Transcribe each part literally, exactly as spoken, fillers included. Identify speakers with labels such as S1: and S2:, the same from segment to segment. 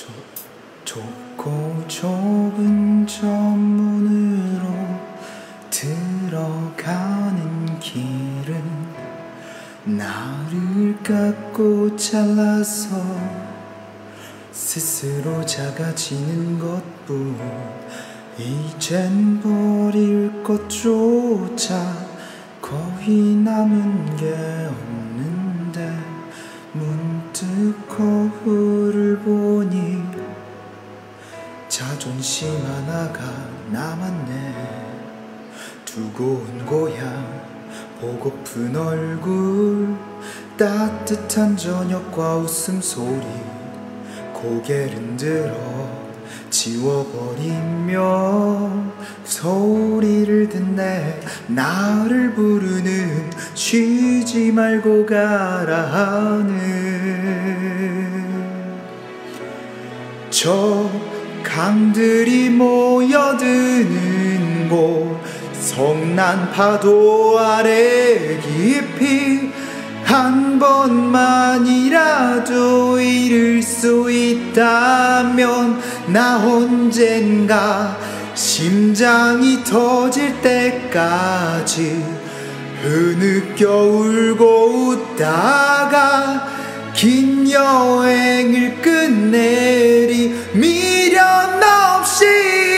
S1: 좁, 좁고 좁은 전문으로 들어가는 길은 나를 깎고 잘라서 스스로 작아지는 것뿐. 이젠 버릴 것조차 거의 남은 게 없는데 문득 거울을 보니 자존심 하나가 남았네. 두고 온 고향, 보고픈 얼굴, 따뜻한 저녁과 웃음소리, 고개를 들어 지워버리며 소리를 듣네. 나를 부르는 쉬지 말고 가라 하는 저 강들이 모여드는 곳, 성난 파도 아래 깊이 한 번만이라도 잃을 수 있다면 나 언젠가 심장이 터질 때까지 흐느껴 울고 웃다가 긴 여행을 끝내리 미련 없이.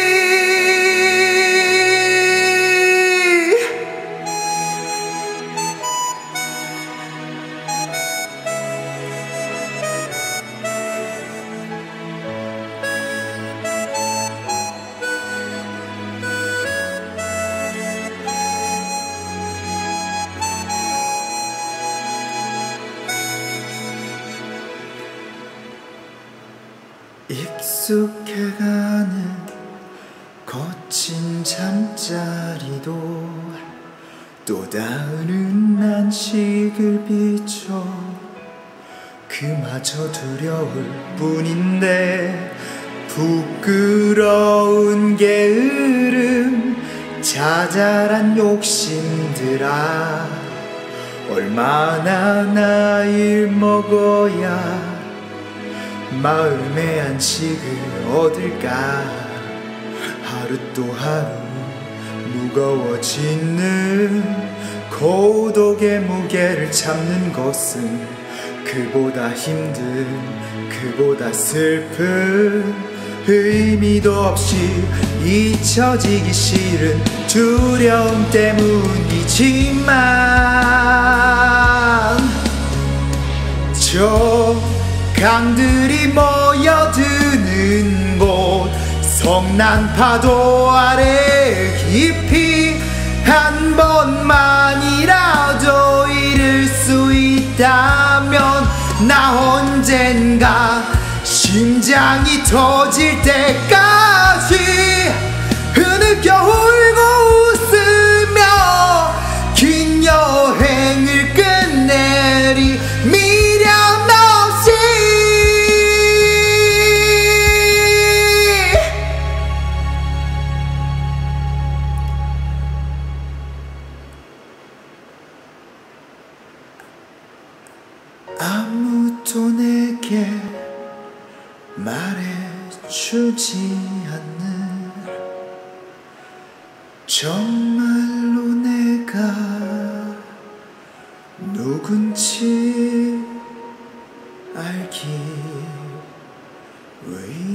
S1: 익숙해가는 거친 잠자리도 또 다른 안식을 비춰 그마저 두려울 뿐인데 부끄러운 게으름, 자잘한 욕심들아, 얼마나 나이를 먹어야 마음의 안식을 얻을까. 하루 또 하루 무거워지는 고독의 무게를 참는 것은 그보다 힘든, 그보다 슬픈, 의미도 없이 잊혀지기 싫은 두려움 때문이지만 저 강들이 모여드는 곳, 성난 파도 아래 깊이 한 번만이라도 잃을 수 있다면 나 언젠가 심장이 터질 때까지 흐느껴 울고 웃으며 긴 여행을 끝내리 미련 없이. 아무도 내게 말해주지 않는, 정말로 내가 누군지 알기 위해